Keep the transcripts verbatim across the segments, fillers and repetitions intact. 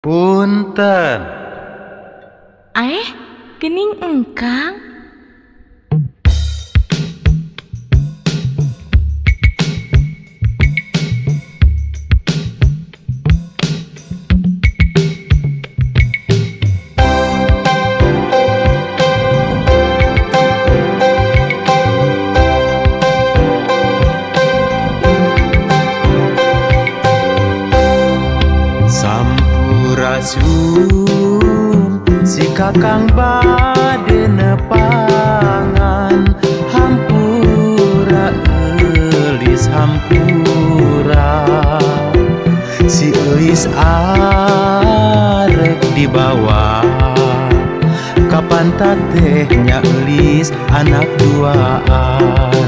Punten. Eh, gening engkang. Sampurasun si kakang bade nepangan hampura eulis hampura si euis arek dibawa kapan tatehnya eulis anak duaan.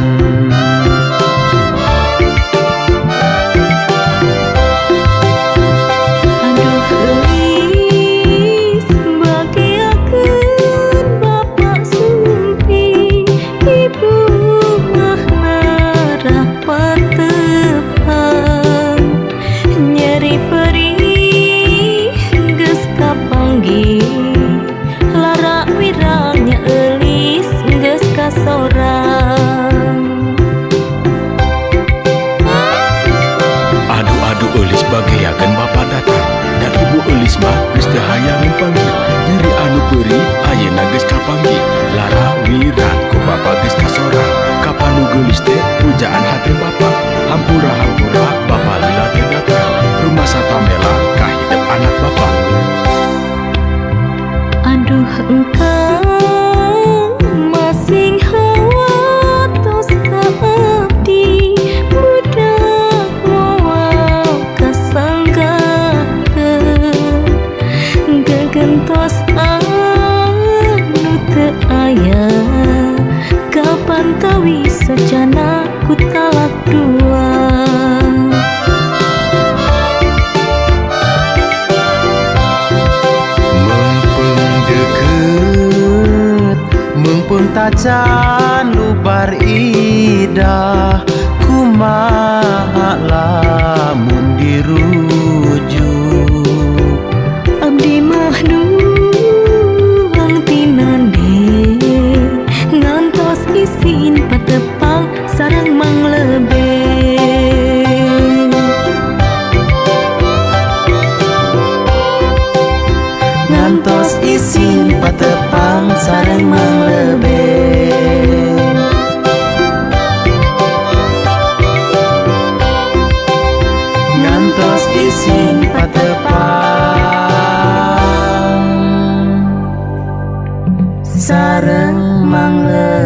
Bagiakan bapak datang dan ibu eulis mah geus teu hayang panggil nyeri anu peuri ayeuna geus kapanggih lara wira ku bapak geus kasorang kapan nu geulis teh pujaan hate bapak hampura-hampura bapak lila teh datang rumah satamela ka hidep anak bapak. Aduh engkang masing hawa tos ka abdi budak moal gentos anu teu aya kapan tawi sajana ku talak dua. Mengpeng deket mengpeng tacan lubar idah kumaha lamun dirujuk abdi mah nuang tinande ngantos isin patepang sareng manglebe ngantos isin patepang sareng manglebe ngantos isin patepang sareng manglebe.